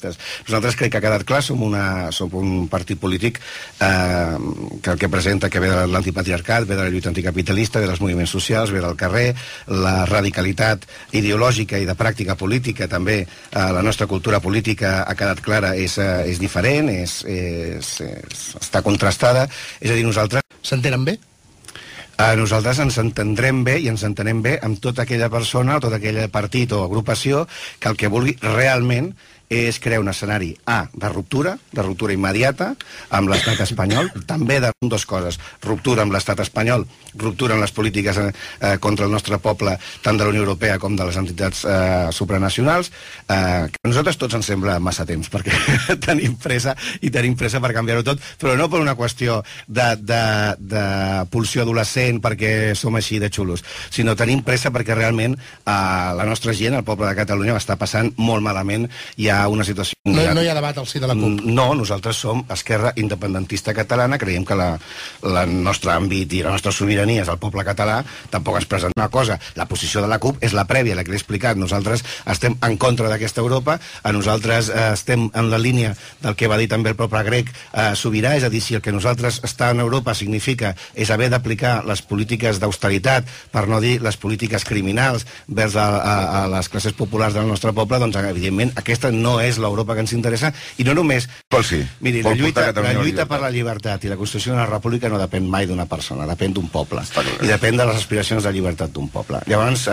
independentistes. Nosaltres crec que ha quedat clar, som un partit polític que el que presenta que ve de l'antipatriarcat, ve de la lluita anticapitalista, ve dels moviments socials, ve del carrer, la radicalitat ideològica i de pràctica política, també la nostra cultura política ha quedat clara, és diferent, està contrastada, és a dir, nosaltres... S'entenen bé? Nosaltres ens entendrem bé i ens entenem bé amb tota aquella persona o tot aquell partit o agrupació que el que vulgui realment és crear un escenari de ruptura immediata amb l'estat espanyol, també de dues coses, ruptura amb l'estat espanyol, ruptura en les polítiques contra el nostre poble, tant de la Unió Europea com de les entitats supranacionals, que a nosaltres tots ens sembla massa temps, perquè tenim pressa per canviar-ho tot, però no per una qüestió de pulsió adolescent perquè som així de xulos, sinó tenim pressa perquè realment la nostra gent, el poble de Catalunya, està passant molt malament, hi ha una situació... No hi ha debat al si de la CUP? No, nosaltres som Esquerra Independentista Catalana, creiem que el nostre àmbit i la nostra sobirania és el poble català, tampoc ens presenta una cosa. La posició de la CUP és la prèvia, la que l'he explicat. Nosaltres estem en contra d'aquesta Europa, nosaltres estem en la línia del que va dir també el poble grec sobirà, és a dir, si el que nosaltres està en Europa significa és haver d'aplicar les polítiques d'austeritat, per no dir les polítiques criminals vers a les classes populars del nostre poble, doncs evidentment aquesta no és l'Europa que ens interessa, i no només... Miri, la lluita per la llibertat i la construcció d'una república no depèn mai d'una persona, depèn d'un poble, i depèn de les aspiracions de llibertat d'un poble. Llavors,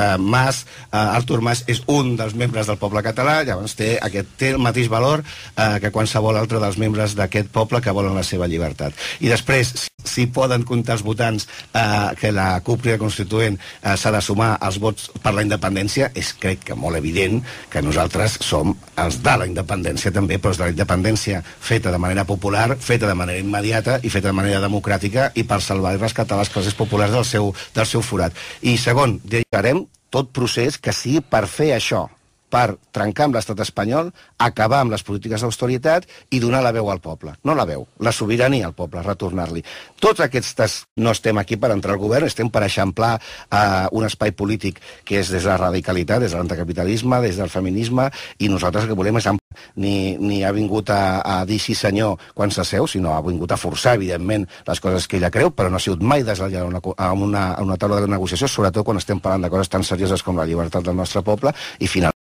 Artur Mas és un dels membres del poble català, llavors té el mateix valor que qualsevol altre dels membres d'aquest poble que volen la seva llibertat. I després, si poden comptar els votants que la CUP Crida Constituent s'ha de sumar als vots per la independència, és crec que molt evident que nosaltres som els de la independència també, però és de la independència feta de manera popular, feta de manera immediata i feta de manera democràtica i per salvar i rescatar les classes populars del seu forat. I segon, dedicarem tot procés que sigui per fer això, per trencar amb l'estat espanyol, acabar amb les polítiques d'austeritat i donar la veu al poble. No la veu, la sobirania al poble, retornar-li. Tots aquests no estem aquí per entrar al govern, estem per eixamplar un espai polític que és des de la radicalitat, des de l'anticapitalisme, des del feminisme, i nosaltres el que volem és ni ha vingut a dir sí senyor quan s'asseu, sinó ha vingut a forçar, evidentment, les coses que ella creu, però no ha sigut mai deslleial a una taula de negociació, sobretot quan estem parlant de coses tan serioses com la llibertat del nostre poble, i finalment